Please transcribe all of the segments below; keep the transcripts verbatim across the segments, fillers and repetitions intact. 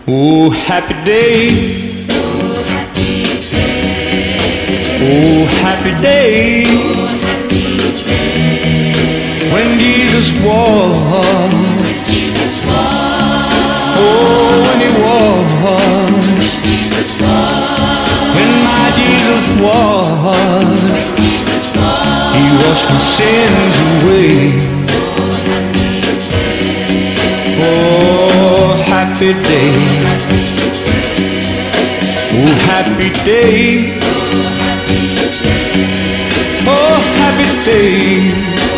Oh, happy day. Oh, happy day. Oh, happy day. Oh, happy day. When Jesus was. When Jesus was. Oh, when he was. When Jesus was. When my Jesus was. When Jesus was. He washed my sins away. Oh, happy day. Oh, happy day. Oh, happy day. Oh, happy day.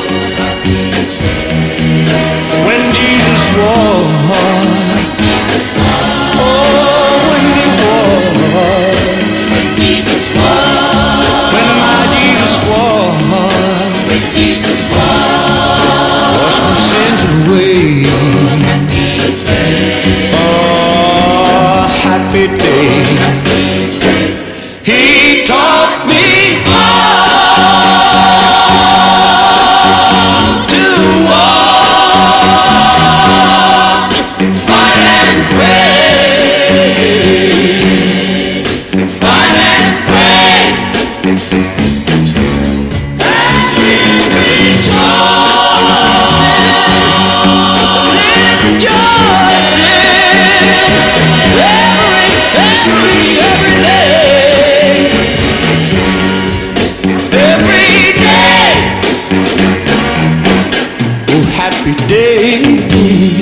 When Jesus was. Oh, when he was. When Jesus was. When my Jesus was. When Jesus was. Wash my sins away. Oh, happy day. He taught me how to walk, fight and pray, fight and pray, and live rejoicing, live rejoicing, every, every, every day. Every day. Oh, happy day.